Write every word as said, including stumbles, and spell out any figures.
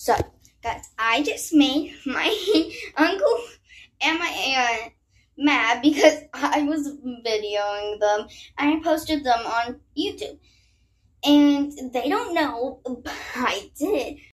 So, guys, I just made my uncle and my aunt mad because I was videoing them and I posted them on YouTube. And they don't know, but I did.